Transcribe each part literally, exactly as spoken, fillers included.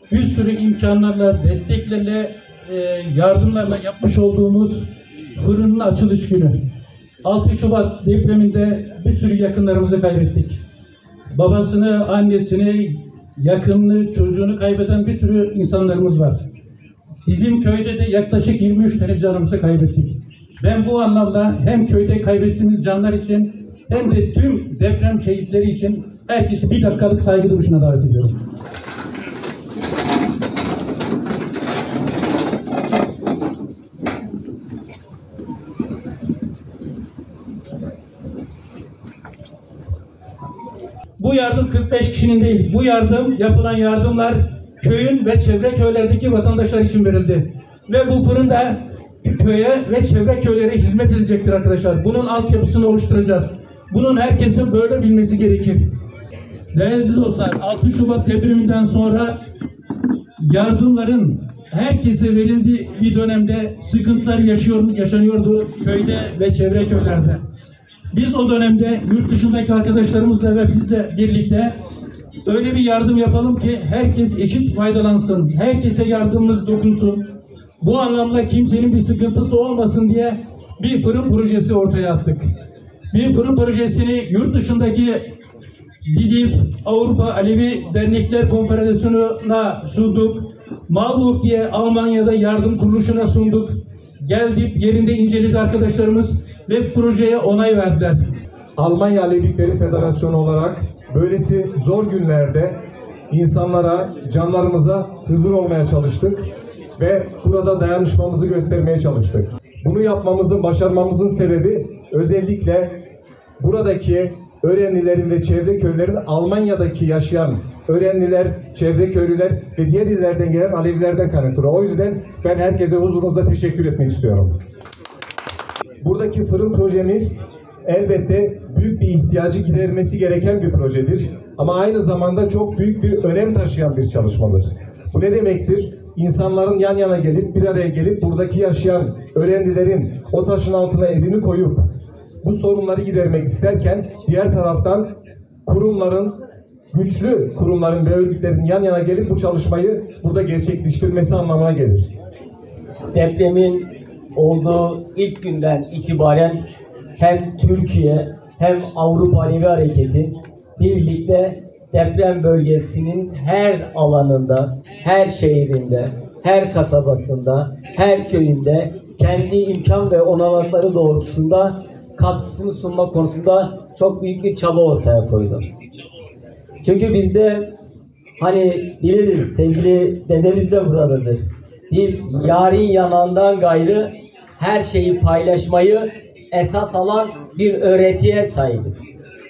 bir sürü imkanlarla, desteklerle, e, yardımlarla yapmış olduğumuz fırının açılış günü. altı Şubat depreminde bir sürü yakınlarımızı kaybettik. Babasını, annesini, yakınını, çocuğunu kaybeden bir sürü insanlarımız var. Bizim köyde de yaklaşık yirmi üç tane canımızı kaybettik. Ben bu anlamda hem köyde kaybettiğimiz canlar için hem de tüm deprem şehitleri için herkesi bir dakikalık saygı duruşuna davet ediyorum. Bu yardım kırk beş kişinin değil, bu yardım, yapılan yardımlar köyün ve çevre köylerdeki vatandaşlar için verildi. Ve bu fırın da köye ve çevre köylere hizmet edecektir arkadaşlar. Bunun altyapısını oluşturacağız. Bunun herkesin böyle bilmesi gerekir. Değerli dostlar, altı Şubat depreminden sonra yardımların herkese verildiği bir dönemde sıkıntılar yaşıyor, yaşanıyordu köyde ve çevre köylerde. Biz o dönemde yurt dışındaki arkadaşlarımızla ve bizle birlikte öyle bir yardım yapalım ki herkes eşit faydalansın. Herkese yardımımız dokunsun. Bu anlamda kimsenin bir sıkıntısı olmasın diye bir fırın projesi ortaya attık. Bir fırın projesini yurt dışındaki DİDİF, Avrupa Alevi Dernekler Konfederasyonu'na sunduk. Malburg diye Almanya'da yardım kuruluşuna sunduk. Geldik, yerinde inceledi arkadaşlarımız ve projeye onay verdiler. Almanya Alevilikleri Federasyonu olarak böylesi zor günlerde insanlara, canlarımıza huzur olmaya çalıştık ve burada dayanışmamızı göstermeye çalıştık. Bunu yapmamızın, başarmamızın sebebi özellikle buradaki öğrencilerin ve çevre köylerin, Almanya'daki yaşayan öğrenciler, çevre köylüler ve diğer illerden gelen Alevilerden kaynaklı. O yüzden ben herkese huzurunuzda teşekkür etmek istiyorum. Buradaki fırın projemiz elbette büyük bir ihtiyacı gidermesi gereken bir projedir. Ama aynı zamanda çok büyük bir önem taşıyan bir çalışmadır. Bu ne demektir? İnsanların yan yana gelip, bir araya gelip buradaki yaşayan öğrencilerin o taşın altına elini koyup bu sorunları gidermek isterken diğer taraftan kurumların, güçlü kurumların ve örgütlerin yan yana gelip bu çalışmayı burada gerçekleştirmesi anlamına gelir. Depremin olduğu ilk günden itibaren hem Türkiye hem Avrupa Alevi Hareketi birlikte deprem bölgesinin her alanında, her şehrinde, her kasabasında, her köyünde kendi imkan ve olanakları doğrultusunda katkısını sunma konusunda çok büyük bir çaba ortaya koydu. Çünkü bizde hani biliriz, sevgili dedemiz de buradadır. Biz yarın yanandan gayrı her şeyi paylaşmayı esas alan bir öğretiye sahibiz.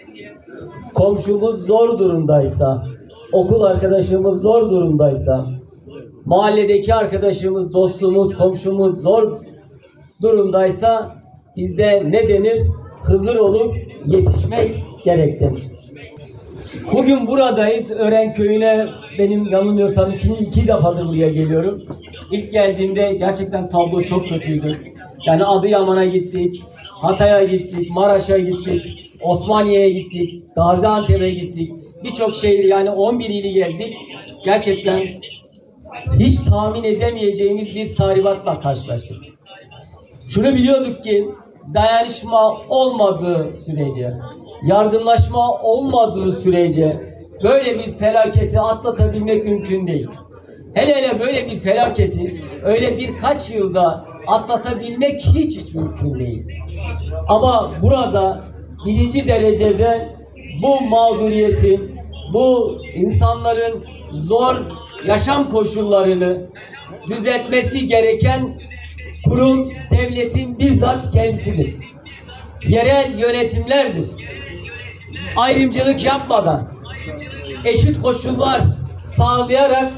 Komşumuz zor durumdaysa, okul arkadaşımız zor durumdaysa, mahalledeki arkadaşımız, dostumuz, komşumuz zor durumdaysa bizde ne denir? Hızır olup yetişmek gerek denir. Bugün buradayız. Ören köyüne benim yanılmıyorsam iki, iki defadır buraya geliyorum. İlk geldiğimde gerçekten tablo çok kötüydü. Yani Adıyaman'a gittik, Hatay'a gittik, Maraş'a gittik, Osmaniye'ye gittik, Gaziantep'e gittik. Birçok şehir, yani on bir ili gezdik. Gerçekten hiç tahmin edemeyeceğimiz bir tahribatla karşılaştık. Şunu biliyorduk ki dayanışma olmadığı sürece, yardımlaşma olmadığı sürece böyle bir felaketi atlatabilmek mümkün değil. Hele hele böyle bir felaketi öyle birkaç yılda atlatabilmek hiç hiç mümkün değil. Ama burada birinci derecede bu mağduriyetin, bu insanların zor yaşam koşullarını düzeltmesi gereken kurum devletin bizzat kendisidir. Yerel yönetimlerdir. Ayrımcılık yapmadan, eşit koşullar sağlayarak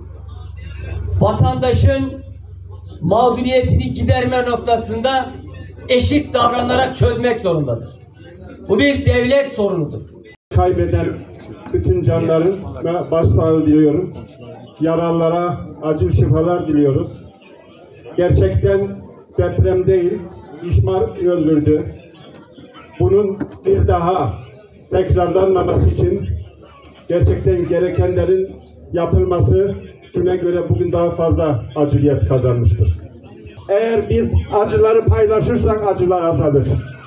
vatandaşın mağduriyetini giderme noktasında eşit davranarak çözmek zorundadır. Bu bir devlet sorunudur. Kaybeden bütün canların başsağlığı diliyorum. Yaralılara acil şifalar diliyoruz. Gerçekten deprem değil, ihmal öldürdü. Bunun bir daha tekrarlanmaması için gerçekten gerekenlerin yapılması düne göre bugün daha fazla acı yer kazanmıştır. Eğer biz acıları paylaşırsak acılar azalır.